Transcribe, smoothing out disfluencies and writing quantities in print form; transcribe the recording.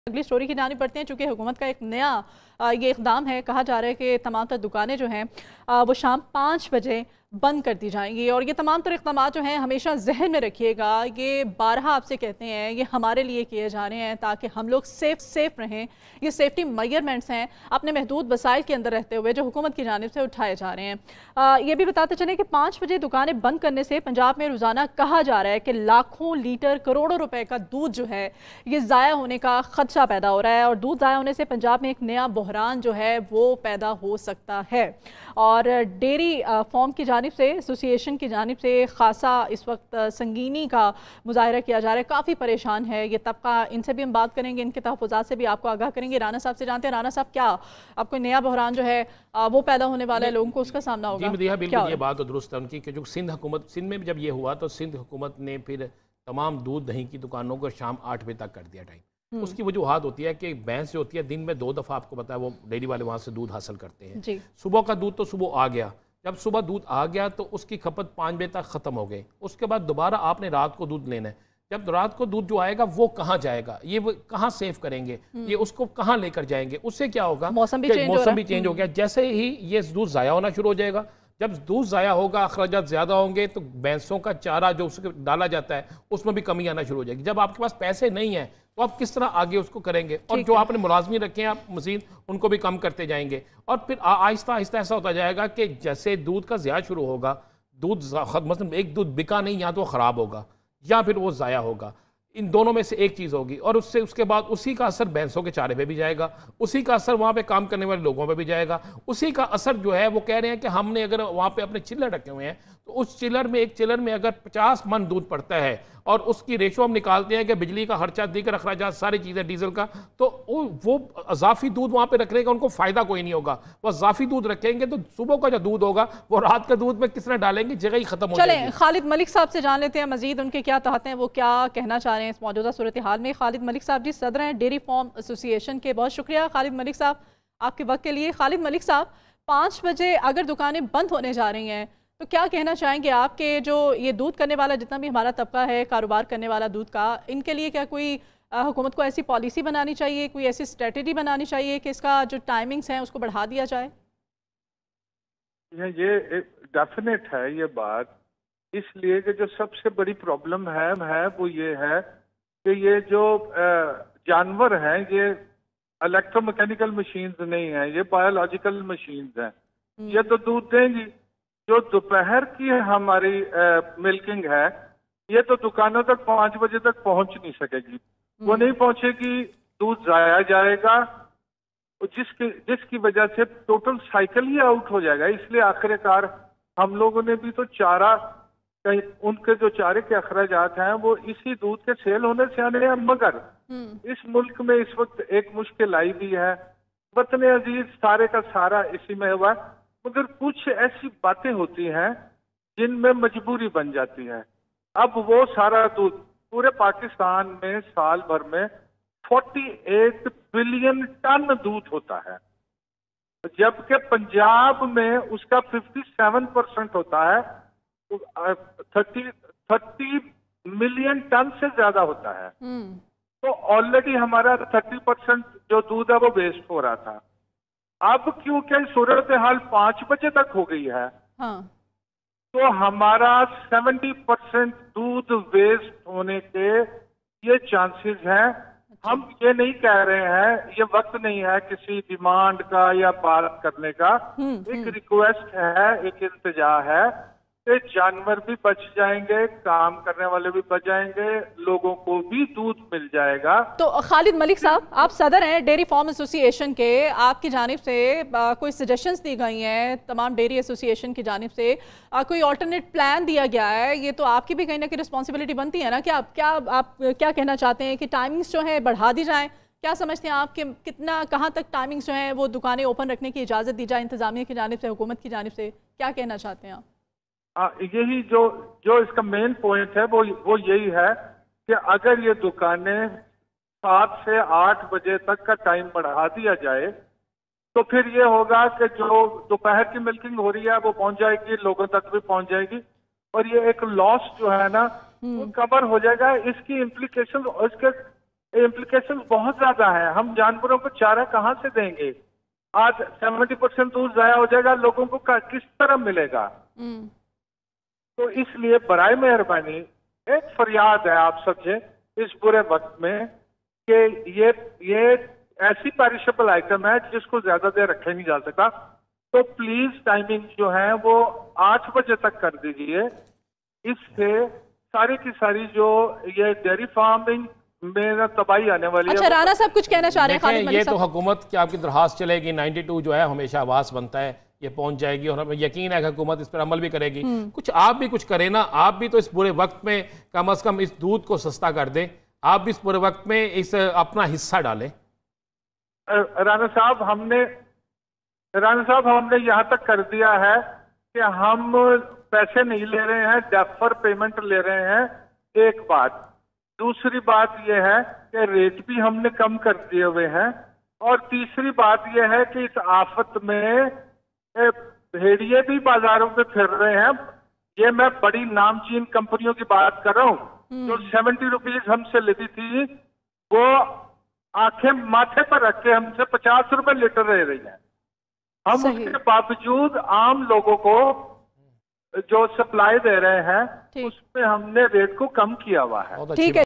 अगली स्टोरी की जानी पड़ते हैं। चूंकि हुकूमत का एक नया ये इकदाम है, कहा जा रहा है कि तमाम तर दुकानें जो हैं वो शाम 5 बजे बंद कर दी जाएंगी। और ये तमाम तर इकदाम जो हैं हमेशा जहन में रखिएगा, ये बारहा आपसे कहते हैं ये हमारे लिए किए जा रहे हैं ताकि हम लोग सेफ रहें। ये सेफ्टी मेजरमेंट्स हैं अपने महदूद वसाइल के अंदर रहते हुए जो हुकूमत की जानिब से उठाए जा रहे हैं। ये भी बताते चलें कि 5 बजे दुकानें बंद करने से पंजाब में रोज़ाना कहा जा रहा है कि लाखों लीटर करोड़ों रुपए का दूध जो है ये ज़ाया होने का खदशा पैदा हो रहा है। और दूध ज़ाया होने से पंजाब में एक नया बहरान जो है वो पैदा हो सकता है। और डेयरी फॉर्म की जानिब से, एसोसिएशन की जानिब से खासा इस वक्त संगीनी का मुजाहरा किया जा रहा है। काफ़ी परेशान है ये तबका। इनसे भी हम बात करेंगे, इनके तहफ़्फ़ुज़ात से भी आपको आगाह करेंगे। राना साहब से जानते हैं। राना साहब, क्या आपको नया बहरान जो है वो पैदा होने वाला है, लोगों को उसका सामना होगा? जी मदिहा, बिल्कुल ये बात तो दुरुस्त है उनकी कि जो सिंध में जब ये हुआ तो सिंध हुकूमत ने फिर तमाम दूध दही की दुकानों को शाम 8 बजे तक कर दिया टाइम। उसकी वजूहत होती है कि भैंस जो होती है दिन में 2 दफ़ा, आपको पता है, वो डेयरी वाले वहाँ से दूध हासिल करते हैं। सुबह का दूध तो सुबह आ गया, जब सुबह दूध आ गया तो उसकी खपत 5 बजे तक ख़त्म हो गई। उसके बाद दोबारा आपने रात को दूध लेना है। जब रात को दूध जो आएगा वो कहाँ जाएगा, ये वो कहाँ सेव करेंगे, ये उसको कहाँ लेकर जाएंगे? उससे क्या होगा, मौसम भी चेंज हो गया। जैसे ही ये दूध ज़ाया होना शुरू हो जाएगा, जब दूध ज़ाया होगा, अखराजात ज़्यादा होंगे, तो भैंसों का चारा जो उसके डाला जाता है उसमें भी कमी आना शुरू हो जाएगी। जब आपके पास पैसे नहीं हैं तो आप किस तरह आगे उसको करेंगे? और जो आपने मुलाजमी रखे हैं आप मज़ीद उनको भी कम करते जाएंगे। और फिर आहिस्ता आहिस्ता ऐसा होता जाएगा कि जैसे दूध का ज़िया शुरू होगा, दूध मतलब एक दूध बिका नहीं, या तो ख़राब होगा या फिर वो ज़ाया होगा। इन दोनों में से एक चीज़ होगी। और उसके बाद उसी का असर भैंसों के चारे पे भी जाएगा, उसी का असर वहाँ पे काम करने वाले लोगों पे भी जाएगा, उसी का असर जो है वो कह रहे हैं कि हमने अगर वहाँ पे अपने चिल्लर रखे हुए हैं तो उस एक चिल्लर में अगर 50 मन दूध पड़ता है और उसकी रेशो हम निकालते हैं कि बिजली का खर्चा, दीगर अखराजात, सारी चीज़ें, डीजल का, तो वो अजाफी दूध वहाँ पे रखने का उनको फ़ायदा कोई नहीं होगा। वो अजाफी दूध रखेंगे तो सुबह का जो दूध होगा वो रात का दूध में किस तरह डालेंगे, जगह ही खत्म हो जाएगी। चलें खालिद मलिक साहब से जान लेते हैं मजीद उनके क्या चाहते हैं, वो क्या कहना चाह रहे हैं इस मौजूदा सूरत हाल में। खालिद मलिक साहब जी सदर हैं डेयरी फार्म एसोसिएशन के। बहुत शुक्रिया खालिद मलिक साहब आपके वक्त के लिए। खालिद मलिक साहब, 5 बजे अगर दुकानें बंद होने जा रही हैं तो क्या कहना चाहेंगे आपके जो ये दूध करने वाला जितना भी हमारा तबका है, कारोबार करने वाला दूध का, इनके लिए क्या कोई हुकूमत को ऐसी पॉलिसी बनानी चाहिए, कोई ऐसी स्ट्रेटजी बनानी चाहिए कि इसका जो टाइमिंग्स हैं उसको बढ़ा दिया जाए? ये डेफिनेट है ये बात, इसलिए कि जो सबसे बड़ी प्रॉब्लम है वो ये है कि ये जो जानवर हैं ये इलेक्ट्रोमैकेनिकल मशीन्स नहीं है, ये बायोलॉजिकल मशीन्स हैं। ये तो दूध देंगी। जो दोपहर की हमारी मिल्किंग है ये तो दुकानों तक 5 बजे तक पहुंच नहीं सकेगी, वो नहीं पहुंचेगी, दूध जाया जाएगा, जिसकी वजह से टोटल साइकिल ही आउट हो जाएगा। इसलिए आखिरकार हम लोगों ने भी तो चारा, कहीं उनके जो चारे के अखराजात हैं वो इसी दूध के सेल होने से आने हैं। मगर इस मुल्क में इस वक्त एक मुश्किल आई भी है, वतन अजीज सारे का सारा इसी में हुआ, मगर कुछ ऐसी बातें होती हैं जिनमें मजबूरी बन जाती है। अब वो सारा दूध पूरे पाकिस्तान में साल भर में 48 बिलियन टन दूध होता है, जबकि पंजाब में उसका 57% होता है, तो 30 मिलियन टन से ज्यादा होता है। तो ऑलरेडी हमारा 30% जो दूध है वो वेस्ट हो रहा था। अब क्योंकि सूरत हाल 5 बजे तक हो गई है, तो हमारा 70% दूध वेस्ट होने के ये चांसेस हैं। हम ये नहीं कह रहे हैं, ये वक्त नहीं है किसी डिमांड का या बात करने का, एक रिक्वेस्ट है, एक इल्तिजा है कि जानवर भी बच जाएंगे, काम करने वाले भी बच जाएंगे, लोगों को भी दूध मिल जाएगा। तो खालिद मलिक साहब, आप सदर हैं डेयरी फार्म एसोसिएशन के, आपकी जानिब से कोई सजेशंस दी गई हैं तमाम डेयरी एसोसिएशन की जानिब से, कोई ऑल्टरनेट प्लान दिया गया है, ये तो आपकी भी कहीं ना कहीं रिस्पॉन्सिबिलिटी बनती है ना कि आप क्या कहना चाहते हैं कि टाइमिंग्स जो है बढ़ा दी जाएँ? क्या समझते हैं आप कि कितना, कहाँ तक टाइमिंग्स जो हैं वो दुकानें ओपन रखने की इजाज़त दी जाए इंतजामिया की जानिब से, हुकूमत की जानिब से? क्या कहना चाहते हैं आप? यही जो इसका मेन पॉइंट है वो यही है कि अगर ये दुकानें 7 से 8 बजे तक का टाइम बढ़ा दिया जाए तो फिर ये होगा कि जो दोपहर की मिल्किंग हो रही है वो पहुंच जाएगी, लोगों तक भी पहुंच जाएगी, और ये एक लॉस जो है ना वो कवर हो जाएगा। इसकी इम्प्लीकेशन, इसके इम्प्लीकेशन बहुत ज्यादा है। हम जानवरों को चारा कहाँ से देंगे? आज 70% दूध जाया हो जाएगा, लोगों को किस तरह मिलेगा? तो इसलिए बराए मेहरबानी एक फरियाद है आप सबसे इस बुरे वक्त में कि ये ऐसी पेरिशेबल आइटम है जिसको ज्यादा देर रखा नहीं जा सकता। तो प्लीज टाइमिंग जो है वो 8 बजे तक कर दीजिए। इससे सारी की सारी जो ये डेयरी फार्मिंग में तबाही आने वाली है। अच्छा, राणा साहब कुछ कहना चाह रहे हैं? खालिद मलिक ये तो साहब। हुकूमत की आपकी दरखास्त चलेगी, 92 जो है हमेशा आवास बनता है, ये पहुंच जाएगी और हमें यकीन है कि हुकूमत इस पर अमल भी करेगी। कुछ आप भी कुछ करें ना, आप भी तो इस बुरे वक्त में कम से कम इस दूध को सस्ता कर दें। आप भी इस बुरे वक्त में इस अपना हिस्सा डालें। राणा साहब हमने यहाँ तक कर दिया है कि हम पैसे नहीं ले रहे हैं, डेफर पेमेंट ले रहे हैं। एक बात, दूसरी बात यह है कि रेट भी हमने कम कर दिए हुए हैं। और तीसरी बात यह है कि इस आफत में भेड़िए भी बाजारों में फिर रहे हैं। ये मैं बड़ी नामचीन कंपनियों की बात कर रहा हूँ जो 70 रुपीज हमसे लेती थी, वो आंखें माथे पर रख के हमसे 50 रुपए लीटर ले रही है। हम उसके बावजूद आम लोगों को जो सप्लाई दे रहे हैं उसमें हमने रेट को कम किया हुआ है। ठीक है।